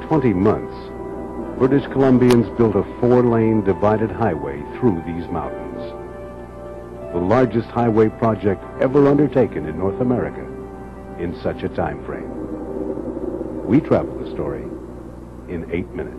20 months, British Columbians built a 4-lane divided highway through these mountains. The largest highway project ever undertaken in North America in such a time frame. We travel the story in 8 minutes.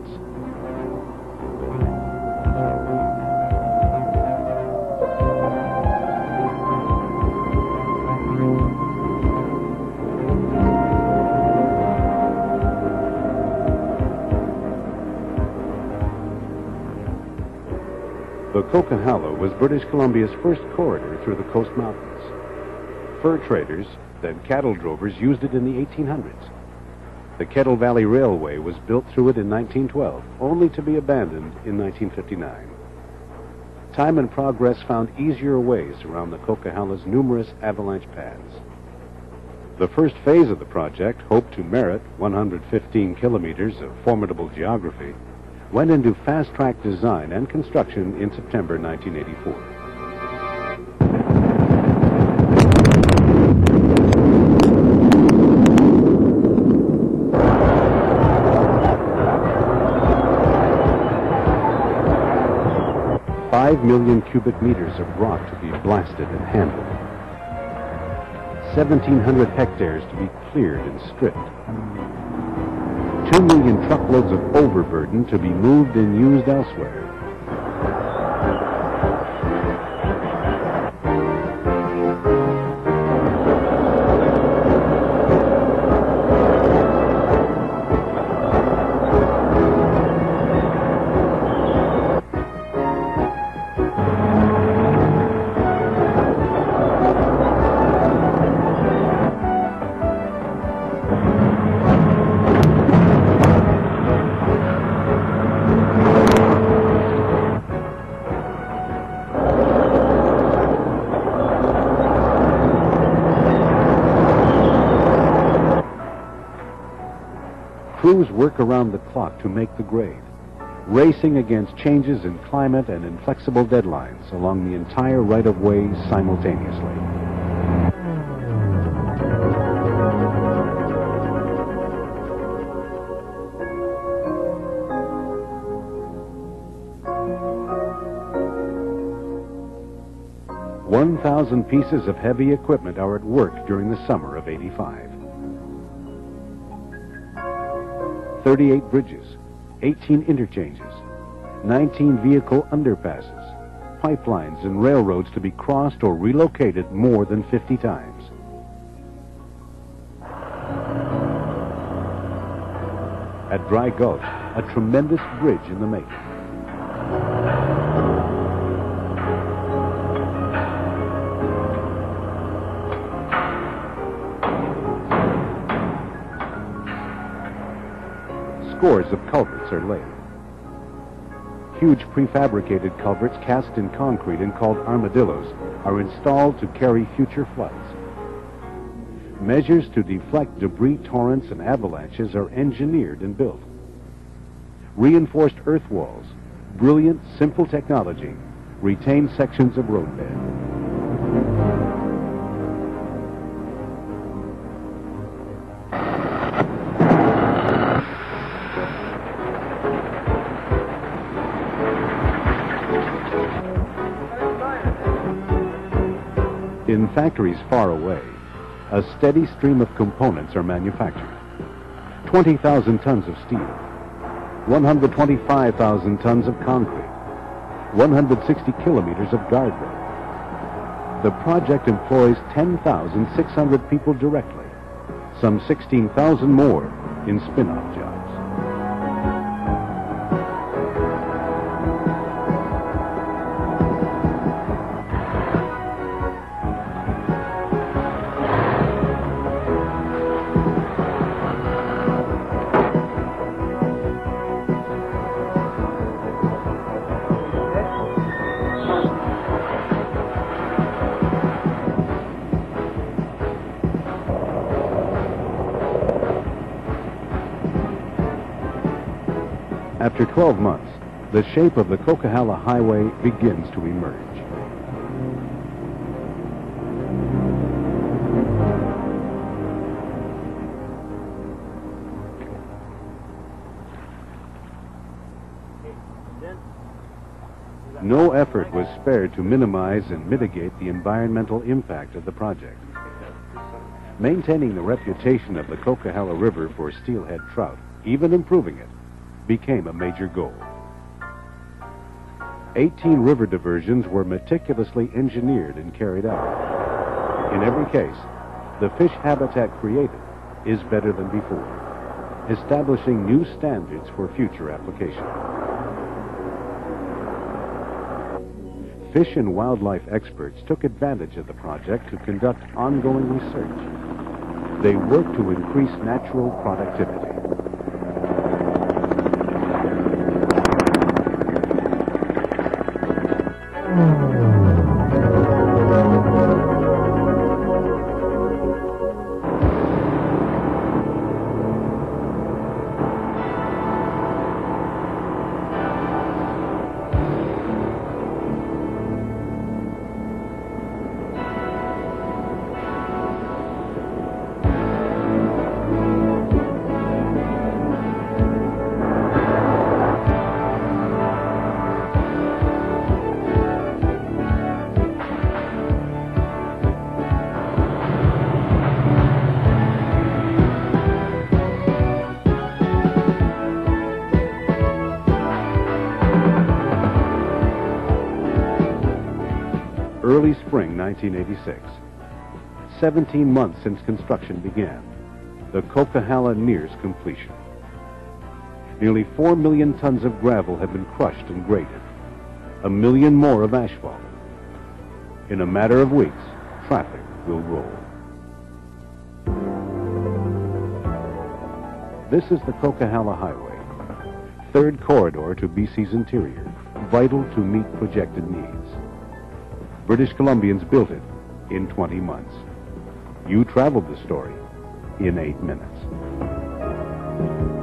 The Coquihalla was British Columbia's first corridor through the Coast Mountains. Fur traders, then cattle drovers, used it in the 1800s. The Kettle Valley Railway was built through it in 1912, only to be abandoned in 1959. Time and progress found easier ways around the Coquihalla's numerous avalanche paths. The first phase of the project, hoped to merit 115 kilometers of formidable geography, went into fast-track design and construction in September 1984. $5 million cubic meters of rock to be blasted and handled. 1,700 hectares to be cleared and stripped. 2 million truckloads of overburden to be moved and used elsewhere. Crews work around the clock to make the grade, racing against changes in climate and inflexible deadlines along the entire right-of-way simultaneously. "1,000 pieces of heavy equipment are at work during the summer of '85. 38 bridges, 18 interchanges, 19 vehicle underpasses, pipelines and railroads to be crossed or relocated more than 50 times. At Dry Gulch, a tremendous bridge in the making. Scores of culverts are laid. Huge prefabricated culverts cast in concrete and called armadillos are installed to carry future floods. Measures to deflect debris torrents and avalanches are engineered and built. Reinforced earth walls, brilliant, simple technology, retain sections of roadbed. In factories far away, a steady stream of components are manufactured. 20,000 tons of steel, 125,000 tons of concrete, 160 kilometers of guardrail. The project employs 10,600 people directly, some 16,000 more in spin-off jobs. After 12 months, the shape of the Coquihalla Highway begins to emerge. No effort was spared to minimize and mitigate the environmental impact of the project. Maintaining the reputation of the Coquihalla River for steelhead trout, even improving it, became a major goal. 18 river diversions were meticulously engineered and carried out. In every case, the fish habitat created is better than before, establishing new standards for future application. Fish and wildlife experts took advantage of the project to conduct ongoing research. They worked to increase natural productivity. Early spring 1986. 17 months since construction began, the Coquihalla nears completion. Nearly 4 million tons of gravel have been crushed and graded, 1 million more of asphalt. In a matter of weeks, traffic will roll. This is the Coquihalla Highway, third corridor to BC's interior, vital to meet projected needs. British Columbians built it in 20 months. You traveled the story in 8 minutes.